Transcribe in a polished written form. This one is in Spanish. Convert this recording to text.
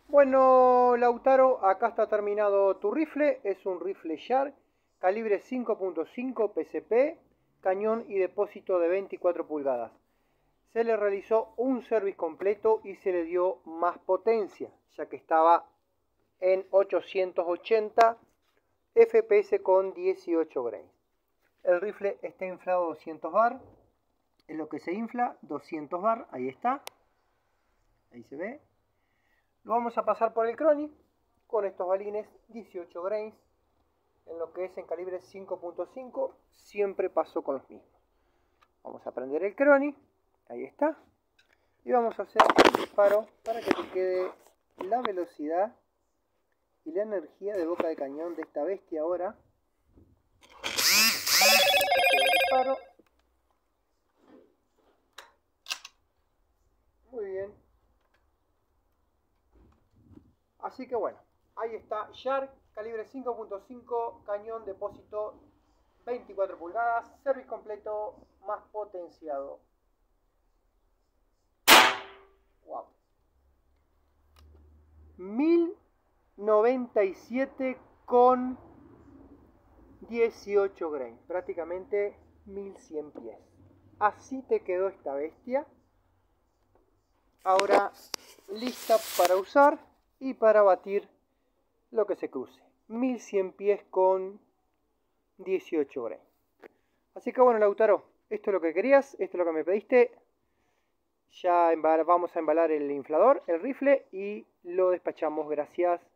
Bueno, Lautaro, acá está terminado tu rifle. Es un rifle Shark, calibre 5.5 PCP, cañón y depósito de 24 pulgadas. Se le realizó un service completo y se le dio más potencia, ya que estaba en 880 FPS con 18 grains. El rifle está inflado 200 bar, es lo que se infla, 200 bar, ahí está, ahí se ve. Lo vamos a pasar por el Crony con estos balines 18 grains, en lo que es en calibre 5.5, siempre paso con los mismos. Vamos a prender el Crony, ahí está, y vamos a hacer un disparo para que te quede la velocidad y la energía de boca de cañón de esta bestia ahora. Disparo. Muy bien. Así que bueno, ahí está Shark, calibre 5.5, cañón, depósito 24 pulgadas, service completo más potenciado. Wow. 1097 con 18 grains, prácticamente 1100 pies. Así te quedó esta bestia. Ahora lista para usar y para batir lo que se cruce. 1100 pies con 18 grains. Así que bueno, Lautaro, esto es lo que querías, esto es lo que me pediste. Ya vamos a embalar el inflador, el rifle, y lo despachamos. Gracias.